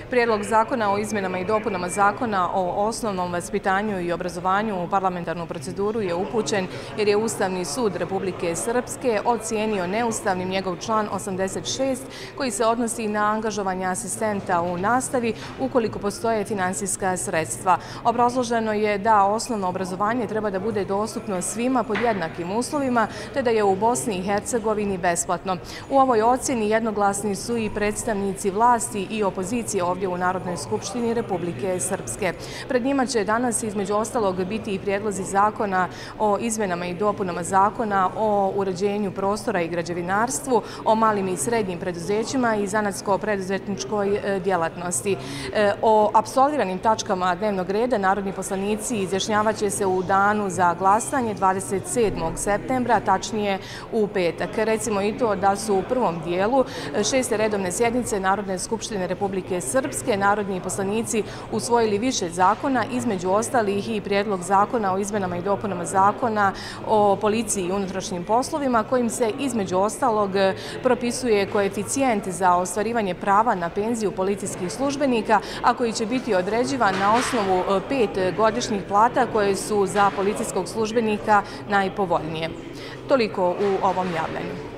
Prijedlog zakona o izmjenama i dopunama Zakona o osnovnom vaspitanju i obrazovanju u parlamentarnu proceduru je upućen jer je Ustavni sud Republike Srpske ocijenio neustavnim njegov član 86 koji se odnosi na angažovanje asistenta u nastavi ukoliko postoje finansijska sredstva. Obrazloženo je da osnovno obrazovanje treba da bude dostupno svima pod jednakim uslovima te da je u Bosni i Hercegovini besplatno. U ovoj ocjeni jednoglasni su i predstavnici vlasti i opozicije ovdje u Narodnoj skupštini Republike Srpske. Pred njima će danas između ostalog biti i prijedlozi zakona o izmjenama i dopunama Zakona o uređenju prostora i građevinarstvu, o malim i srednjim preduzećima i zanatsko-preduzetničkoj djelatnosti. O apsolviranim tačkama dnevnog reda narodni poslanici izjašnjavaće se u danu za glasanje 27. septembra, tačnije u petak. Recimo i to da su u prvom dijelu 6. redovne sjednice Narodne skupštine Republike Srpske narodni poslanici usvojili više zakona, između ostalih i prijedlog zakona o izmjenama i dopunama Zakona o policiji i unutrašnjim poslovima, kojim se između ostalog propisuje koeficijent za ostvarivanje prava na penziju policijskih službenika, a koji će biti određivan na osnovu 5 godišnjih plata koje su za policijskog službenika najpovoljnije. Toliko u ovom javljanju.